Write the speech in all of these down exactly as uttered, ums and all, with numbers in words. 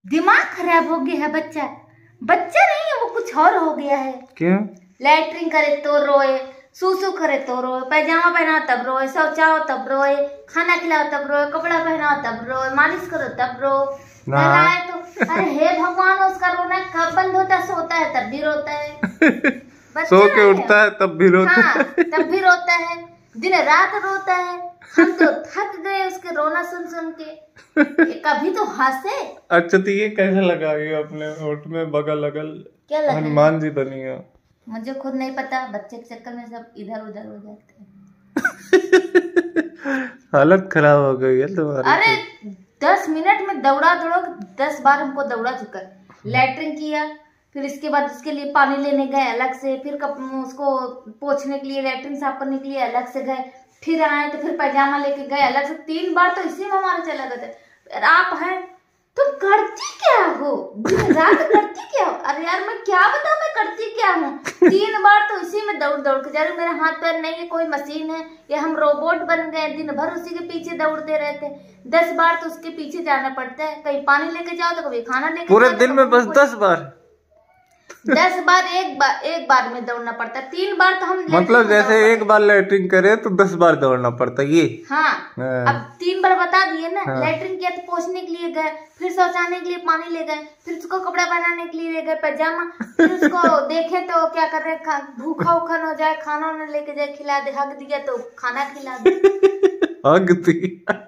दिमाग खराब हो गया है बच्चा। बच्चा नहीं है वो, कुछ और हो गया है। क्यों? लैट्रिन करे तो रोए, सूसू करे तो रोए, पैजामा पहनाओ तब रोए, शौचाओ तब रोए, खाना खिलाओ तब रोए, कपड़ा पहनाओ तब रोए, मालिश करो तब रो, नहलाए तो। अरे हे भगवान, उसका रोना कब बंद होता है? सोता है तब भी रोता है, सो के उठता है तब भी रोता हाँ, है तब भी रोता है, दिन रात रोता है। हम तो थक गए उसके रोना सुन सुन के। कभी तो हंसे। अच्छा तो ये कैसे लगा ये अपने होठ में बगल अगल? क्या लगा? हनुमान जी बनी हो। मुझे खुद नहीं पता, बच्चे के चक्कर में सब इधर उधर हो जाते हैं। हालत खराब हो गई है तुम्हारी। अरे दस मिनट में दौड़ा दौड़ा, दस बार हमको दौड़ा चुका। लैट्रिन किया, फिर इसके बाद उसके लिए पानी लेने गए अलग से, फिर उसको पोंछने के लिए, लैट्रिन साफ करने के लिए अलग से गए, फिर आए तो फिर पैजामा लेके गए अलग से। तीन बार तो इसी में हमारा चला गया। आप हैं तुम करती क्या हो? दिन रात करती क्या हो? अरे यार मैं क्या बताऊं मैं करती क्या हूँ? तीन बार तो इसी में दौड़ दौड़ के जा रही। मेरा हाथ पैर नहीं है, कोई मशीन है या हम रोबोट बन गए? दिन भर उसी के पीछे दौड़ते रहते। दस बार तो उसके पीछे जाना पड़ता है। कहीं पानी लेके जाओ तो कभी खाना लेके पूरे दिन में बस दस बार दस बार एक बार एक बार में दौड़ना पड़ता है। तीन बार तो हम मतलब जैसे एक बार लैट्रिन करे तो दस बार दौड़ना पड़ता है ये। हाँ, हाँ। अब तीन बार बता दिए ना। हाँ। लैट्रिन किया तो पोंछने के लिए गए, फिर शौचाने के लिए पानी ले गए, फिर उसको कपड़ा पहनाने के लिए ले गए पैजामा, फिर उसको देखे तो क्या कर रहे, भूखा उखा न हो जाए, खाना न लेके जाए, खिला दे। हक दिया तो खाना खिला दे। हक दिया।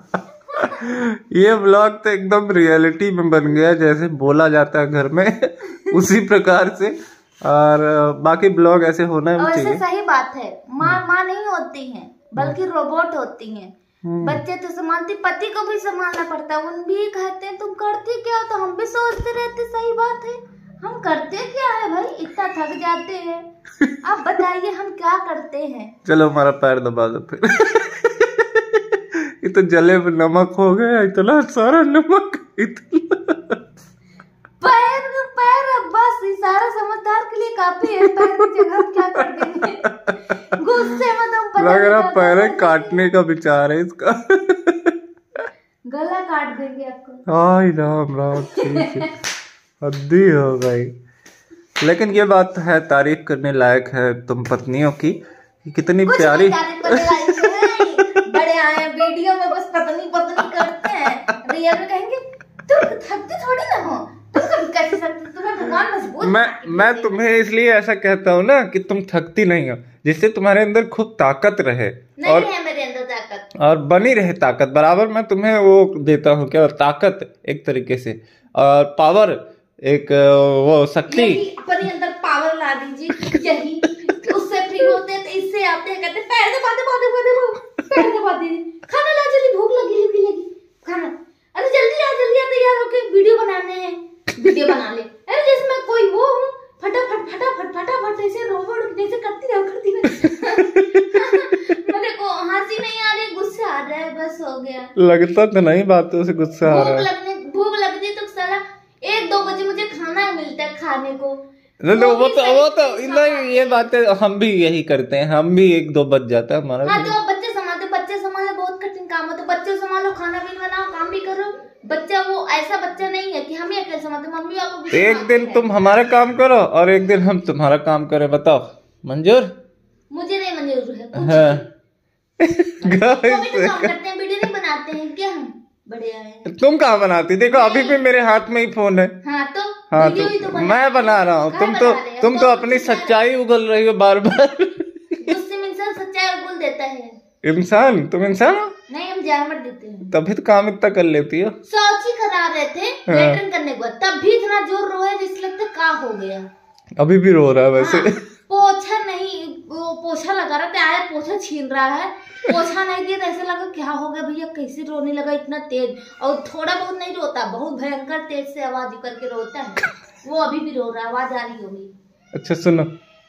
ये ब्लॉग तो एकदम रियलिटी में बन गया, जैसे बोला जाता है घर में उसी प्रकार से। और बाकी ब्लॉग ऐसे होना चाहिए। सही बात है। माँ माँ नहीं होती हैं बल्कि रोबोट होती हैं। बच्चे तो संभालती, पति को भी संभालना पड़ता है। उन भी कहते हैं तुम करती क्या हो, तो हम भी सोचते रहते सही बात है हम करते क्या है भाई, इतना थक जाते हैं। आप बताइए हम क्या करते हैं? चलो हमारा पैर दबा दो फिर। ये तो जले में नमक हो गया, इतना सारा नमक। इतना पैर पैर बस इशारा समझदार के लिए काफी है। पैर की जगह हम क्या कर देंगे? गुस्से में तुम पता लग रहा पैर काटने का विचार है इसका। गला काट देंगे आपको। हाय राम राम, ठीक है, हद्दी हो गई। लेकिन ये बात है, तारीफ करने लायक है तुम पत्नियों की, कितनी प्यारी। बड़े आए वीडियो में बस पत्नी पत्नी करते हैं, रियल में कहेंगे तुम थकती थोड़ी ना हो, तुम कैसे सकते, तुम्हें भगवान मजबूत। मैं मैं तुम्हें इसलिए ऐसा कहता हूँ ना कि तुम थकती नहीं हो, जिससे तुम्हारे अंदर खूब ताकत रहे। नहीं और है मेरे अंदर ताकत, और बनी रहे ताकत बराबर। मैं तुम्हें वो देता हूँ क्या, ताकत एक तरीके से, और पावर एक वो शक्ति। अपने अंदर पावर ला दीजिए, यही उससे फ्री होते हैं तो इससे आते हैं, कहते पैर दबा दबा दबा दबा पैर दबा दीजिए, खाना ला जल्दी, भूख लगी लगी लगी खाना, अरे जल्दी आ जल्दी आ, तैयार होके वीडियो बनाने हैं, वीडियो बना ले। अरे जैसे मैं कोई वो हूँ, फटाफट फटाफट फटाफट ऐसे रोबोट जैसे करती रहो करती रहो। मेरे को हंसी नहीं आ रही, गुस्सा आ रहा है, बस हो गया। लगता तो नहीं बातों से गुस्सा आ रहा है। भूख लगने भूख लगती तो साला एक दो बजे मुझे खाना मिलता है खाने को। वो, वो तो वो तो नहीं, ये बातें हम भी यही करते हैं, हम भी एक दो बज जाता है हमारा। हाँ, तो बच्चे संभालते, बच्चे संभालना बहुत कठिन काम है। तो बच्चे संभालो, खाना भी बनाओ, काम भी करो। बच्चा वो ऐसा बच्चा नहीं है कि हम ही अकेले संभालते, मम्मी पापा भी। एक दिन तुम हमारा काम करो और एक दिन हम तुम्हारा काम करें, बताओ मंजूर? मुझे नहीं मंजूर है। हाँ। तो काम करते हैं, वीडियो नहीं बनाते हैं क्या हम? बड़े आए। तुम कहाँ बनाती? देखो अभी भी मेरे हाथ में ही फोन है। हाँ तो हाँ वीडियो तो, ही तो बना मैं बना रहा हूँ, तुम तो तुम तो अपनी सच्चाई उगल रही हो बार बार। गुस्से में इंसान सच्चाई उगल देता है। इंसान? तुम इंसान हो? नहीं, हम जानवर देते हैं। तभी तो काम इतना कर लेती हो। शौची करा रहे थे लैट्रिन करने के बाद, तब भी इतना जोर रोया जिस लगता का हो गया। अभी भी रो रहा है वैसे। हाँ, पोछा नहीं, वो पोछा लगा रहा था, आया पोछा छीन रहा है, पोछा नहीं दिया तो ऐसा लगा क्या हो गया भैया, कैसे रोने लगा इतना तेज। और थोड़ा बहुत नहीं रोता, बहुत भयंकर तेज से आवाज करके रोता है। वो अभी भी रो रहा है, आवाज आ रही होगी। अच्छा सुनो,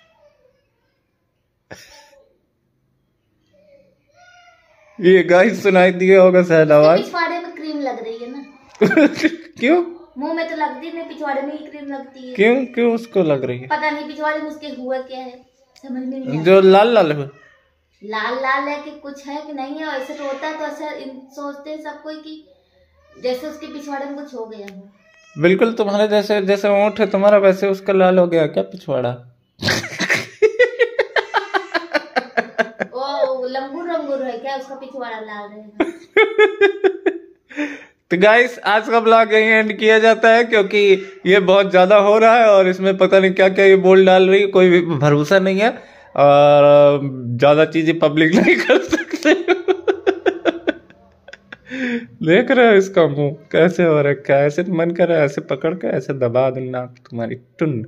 ये गाइस सुनाई दिया होगा शायद आवाज। पिछवाड़े में क्रीम लग रही है ना। क्यों? मुंह में तो लगती नहीं, पिछवाड़े में ही क्रीम लगती है। क्यों क्यों उसको लग रही है? पता नहीं पिछवाड़े में उसके हुआ क्या है, समझ में नहीं। जो लाल लाल है, लाल लाल है कि कुछ है कि नहीं है, ऐसे रोता है तो ऐसा सोचते हैं सब कोई कि जैसे उसके पिछवाड़े में कुछ हो गया हो। बिल्कुल तुम्हारे जैसे, जैसे ऊँट है तुम्हारा वैसे उसका लाल हो गया क्या पिछवाड़ा? ओ लंगूर लंगूर है क्या, उसका पिछवाड़ा लाल रहेगा। तो गाइस आज का ब्लॉग यही एंड किया जाता है, क्योंकि ये बहुत ज्यादा हो रहा है और इसमें पता नहीं क्या क्या ये बोल डाल रही है, कोई भी भरोसा नहीं है और ज्यादा चीजें पब्लिक नहीं कर सकते। देख रहे हो इसका मुंह कैसे हो रखा है, ऐसे मन कर रहा है ऐसे पकड़ के ऐसे दबा दूं नाक तुम्हारी टुन।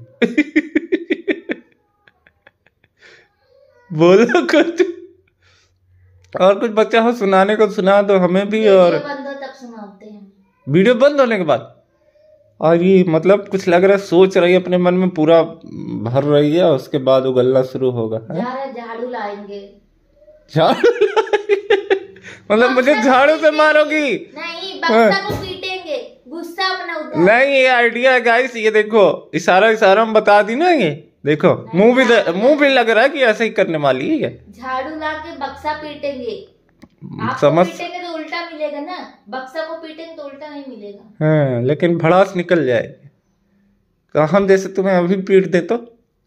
बोलो कुछ और कुछ बच्चा हो सुनाने को सुना दो हमें भी। और बंद हो तब सुनाते हैं, वीडियो बंद होने के बाद। और ये मतलब कुछ लग रहा है सोच रही है अपने मन में पूरा भर रही है, उसके बाद उगलना शुरू होगा। झाड़ू लाएंगे। झाड़ू मतलब मुझे झाड़ू से मारोगी? नहीं, बक्सा को पीटेंगे, गुस्सा अपना उतार। नहीं ये आइडिया है गाइस, ये देखो इशारा इशारा में बता दी ना, ये देखो मुंह भी मुंह भी लग रहा है कि ऐसे ही करने वाली है। झाड़ू ला के बक्सा पीटेंगे, समझ पीटेंगे तो उल्टा मिलेगा ना, बक्सा को पीटेंगे तो उल्टा नहीं मिलेगा। हाँ लेकिन भड़ास निकल जाएगी। हम जैसे तुम्हें अभी पीट दे तो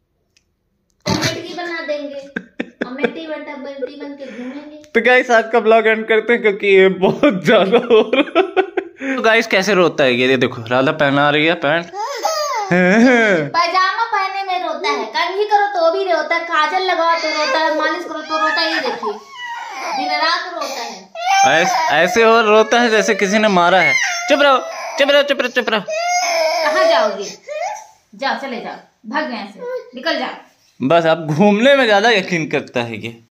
बना देंगे, अमेठी बटा बल्टी बन के घूमेंगे। तो गाइस आज का ब्लॉग एंड करते हैं क्योंकि ये बहुत ज्यादा हो रहा है। तो गाइस कैसे रोता है ये देखो, राधा पहना रही है पैंट। पैजामा पहने में रोता है, कंघी करो तो भी रोता है, काजल लगाओ तो रोता है, मालिश करो तो रोता है। ये देखिए दिन रात रोता है। ऐस, ऐसे और रोता है जैसे किसी ने मारा है। चुप रहो चुप रहो चुप रहो चुप रहो। कहाँ जाओगे? जाओ चले जाओ, भाग यहाँ से, निकल जाओ। बस आप घूमने में ज्यादा यकीन करता है ये।